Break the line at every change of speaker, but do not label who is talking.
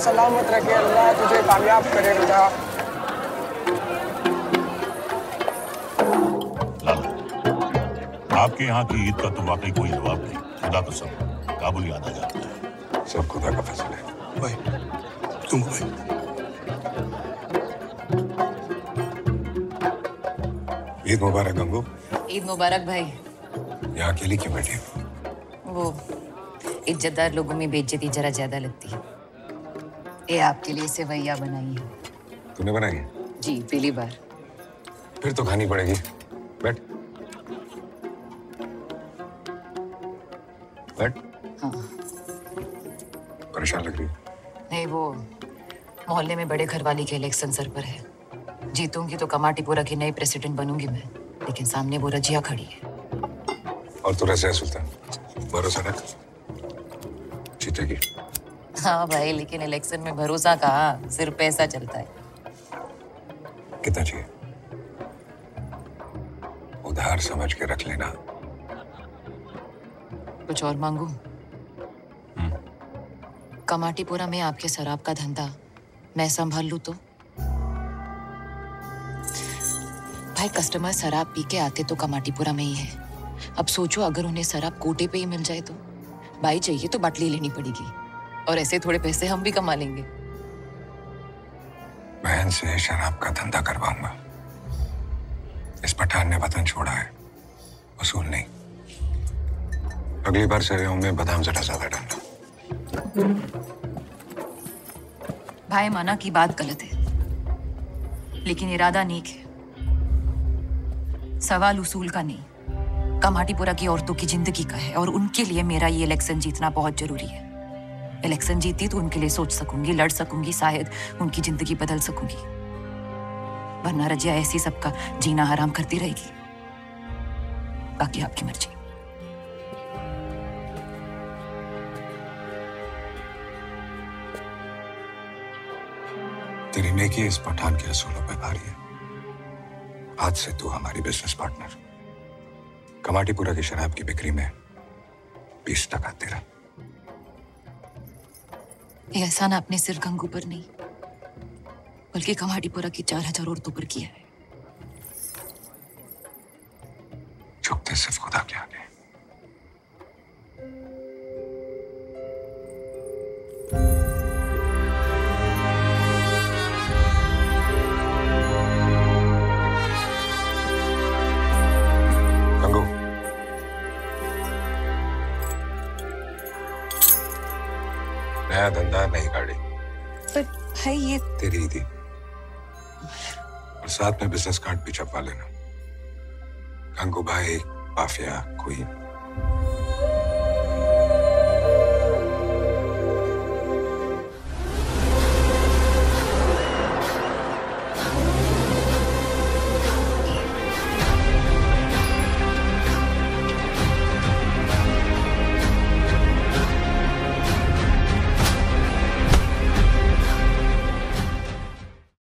सलामत रखे, अल्लाह तुझे कामयाब करे बेटा।
लाला, आपके यहाँ की ईद का तो वाकई कोई जवाब नहीं। खुदा कसम काबुल याद आ जाता है।
सब खुदा का फैसला है।
भाई तुम भाई
ईद मुबारक गंगू।
ईद मुबारक भाई।
यहाँ अकेली क्यों बैठी हो?
वो इज्जतदार लोगों में बेइज्जती जरा ज्यादा लगती है। ये आपके लिए सेवैया बनाई है।
तूने बनाई है?
जी, पहली बार।
फिर तो खानी पड़ेगी। बैठ बैठ।
हाँ।
परेशान लग रही है।
नहीं, वो मोहल्ले में बड़े घर वाली के इलेक्शन सर पर है। जीतूंगी तो कमाटीपुरा की नई प्रेसिडेंट बनूंगी मैं, लेकिन सामने वो रजिया खड़ी है।
और तू रज़िया सुल्तान, भरोसा रख, जीतेगी।
हाँ भाई, लेकिन इलेक्शन में भरोसा कहाँ, सिर्फ पैसा चलता है।
कितना चाहिए? उधार समझ के रख लेना।
कुछ और मांगू? कमाटीपुरा में आपके शराब का धंधा मैं संभाल लूं तो? भाई, कस्टमर शराब पी के आते तो कमाटीपुरा में ही है। अब सोचो, अगर उन्हें शराब कोटे पे ही मिल जाए तो? भाई चाहिए तो बाटली लेनी पड़ेगी, और ऐसे थोड़े पैसे हम भी कमा लेंगे।
बहन से शराब का धंधा करवाऊंगा। इस पठान ने वतन छोड़ा है, वसूल नहीं। अगली बार सेवेओं में बादाम जरा ज्यादा डालना।
भाई, माना की बात गलत है, लेकिन इरादा नेक है। सवाल उसूल का नहीं, कमाटीपुरा की औरतों की जिंदगी का है, और उनके लिए मेरा ये इलेक्शन जीतना बहुत जरूरी है। इलेक्शन जीती तो उनके लिए सोच सकूंगी, लड़ सकूंगी, शायद उनकी जिंदगी बदल सकूंगी। वरना रजिया ऐसी सबका जीना हराम करती रहेगी। बाकी आपकी मर्जी।
तेरी नेकी इस पठान के असूलों पे भारी है। आज से तू हमारी बिजनेस पार्टनर। कमाटीपुरा की शराब की बिक्री में 20% तेरा।
ये एहसान आपने सिर्फ गंगू पर नहीं, बल्कि कमाटीपुरा की 4000 औरतों पर किया है।
झुकते सिर्फ खुदा के आगे। गंगू, नया धंधा, नई गाड़ी।
पर भाई, ये
तेरी ही थी, और साथ में बिजनेस कार्ड भी छपवा लेना। गंगू भाई, माफिया, कोई